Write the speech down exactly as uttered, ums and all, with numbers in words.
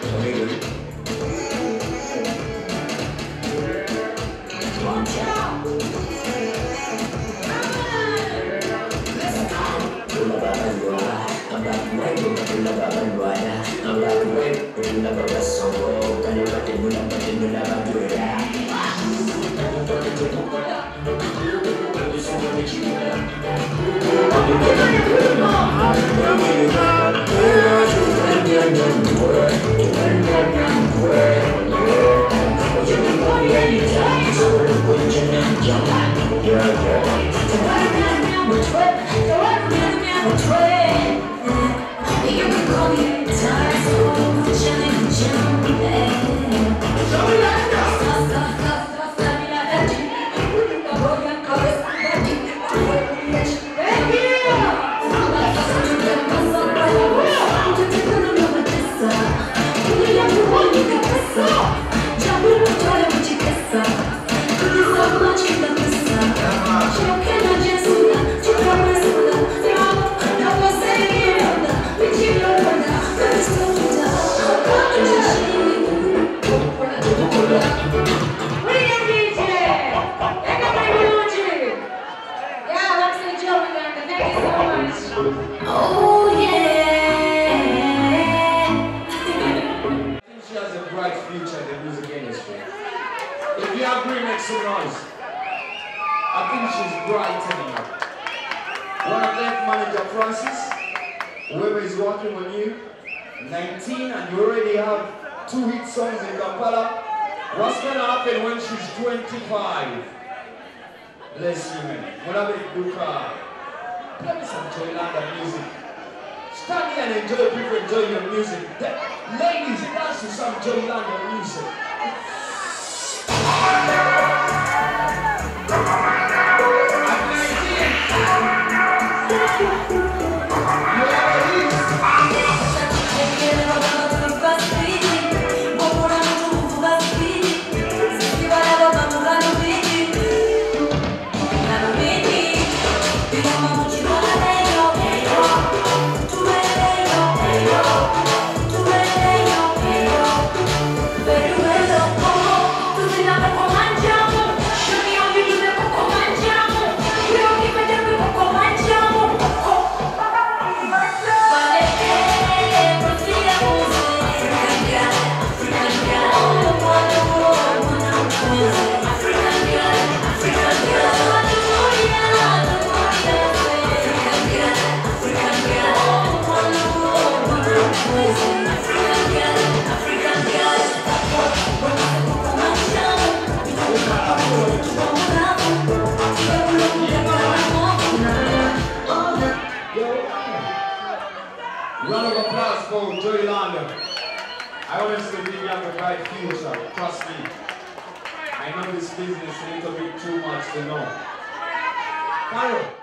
Oh yeah. I think she has a bright future in the music industry. If you agree, make some noise. I think she's brightening up. One of them, manager Francis, whoever is working on you, nineteen, and you already have two hit songs in Kampala. What's gonna happen when she's twenty-five? Bless you, man. Whatever you do, car. Play me some Jowy Landa music. Stand here and enjoy, people enjoy your music. Ladies, dance to some Jowy Landa music. Round of applause for Jowy Landa. I honestly think you have a bright future. Trust me. I know this business a little bit too much to know. Carol.